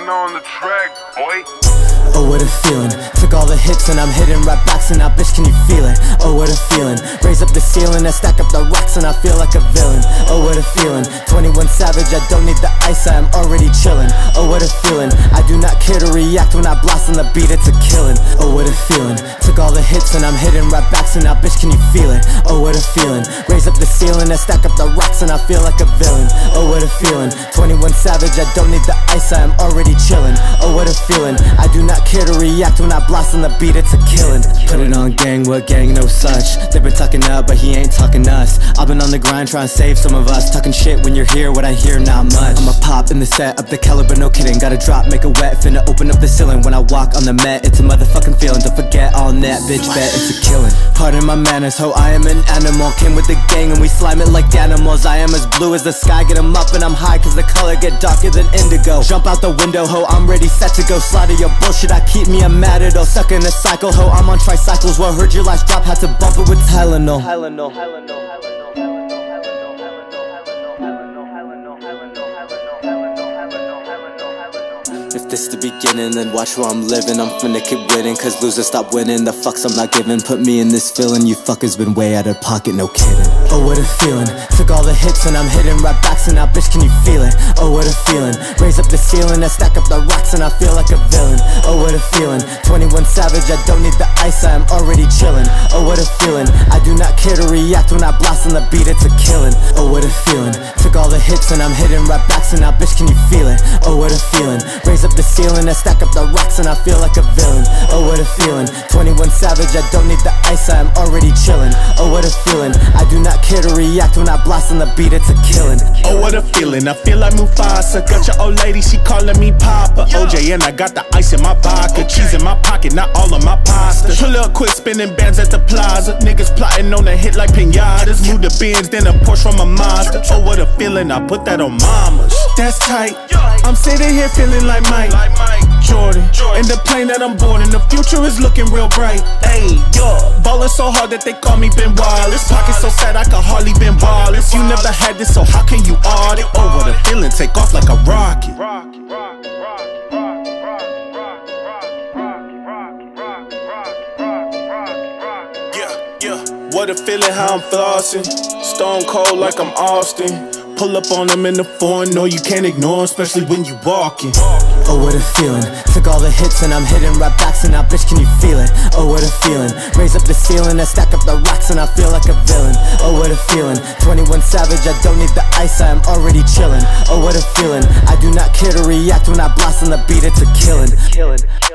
Gunna on the track, boy. Oh, what a feeling. Took all the hits and I'm hitting right backs, and now bitch, can you feel it? Oh, what a feeling. Raise up the ceiling and stack up the rocks, and I feel like a villain. Oh, what a feeling. 21 Savage, I don't need the ice, I am already chilling. Oh, what a feeling. I do not care to react when I blast on the beat, it's a killing. Oh, what a feeling. Took all the hits and I'm hitting right backs, and now bitch, can you feel it? Oh, what a feeling. Raise up the ceiling and stack up the rocks, and I feel like a villain. Oh, what a feeling. 21 Savage, I don't need the ice, I am already chilling. Oh, what a feeling. I do not care to react when I blast on the beat, it's a killing. Put it on gang, what gang, no such. They been talking up, but he ain't talking us. I've been on the grind trying to save some of us. Talking shit when you're here, what I hear, not much. I'ma pop in the set, up the caliber, no kidding. Gotta drop, make it wet, finna open up the ceiling. When I walk on the mat, it's a motherfucking feeling. Don't forget all net, bitch, bet it's a killing. Pardon my manners, ho, I am an animal. Came with the gang and we slime it like animals. I am as blue as the sky, get 'em up and I'm high, cause the color get darker than indigo. Jump out the window, ho, I'm ready, set to go. Slaughter your bullshit, I keep me a matador. Stuck in a cycle, ho, I'm on tricycles. What heard your last drop, had to bump it with Tylenol. If this the beginning, then watch where I'm living. I'm finna keep winning, cause losers stop winning. The fucks I'm not giving, put me in this feeling. You fuckers been way out of pocket, no kidding. Oh, what a feeling. Took all the hits and I'm hitting right backs, and now bitch, can you feel it? Oh, what a feeling. Raise up the ceiling and stack up the rocks, and I feel like a villain. Oh, what a feeling. 21 Savage, I don't need the ice, I am already chilling. Oh, what a feeling. I do not care to react when I blast on the beat, it's a killing. Oh, what a feeling. Took all the hits and I'm hitting right backs, and now bitch, can you feel it? Oh, what a feeling. Raise up the ceiling and stack up the rocks, and I feel like a villain. Oh, what a feeling. 21 Savage, I don't need the ice, I am already chilling. Oh, what a feeling. I do not care to react when I blast on the beat, it's a killing. Oh, what a feeling. I feel like Mufasa. Got your old lady, she calling me Papa. OJ and I got the ice in my vodka. Cheese in my pocket, not all of my pasta. Pull up quick, spinning bands at the plaza. Niggas plotting on a hit like pinatas. Move the Benz, then a Porsche from a Mazda. Oh, what a feeling. I put that on mamas. That's tight. I'm sitting here feeling like Mike Jordan. In the plane that I'm boarding, the future is looking real bright. Ayy, ballin' so hard that they call me Ben Wallace. Pocket so fat I can hardly Ben Wallace. You never had this, so how can you audit? Oh, what a feeling, take off like a rocket. What a feeling, how I'm flossing. Stone cold like I'm Austin. Pull up on them in the foreign, no you can't ignore, especially when you walking. Oh, what a feeling. Took all the hits and I'm hitting right backs, and now bitch, can you feel it? Oh, what a feeling. Raise up the ceiling and stack up the rocks, and I feel like a villain. Oh, what a feeling. 21 Savage, I don't need the ice, I am already chilling. Oh, what a feeling. I do not care to react when I blast on the beat, it's a killing.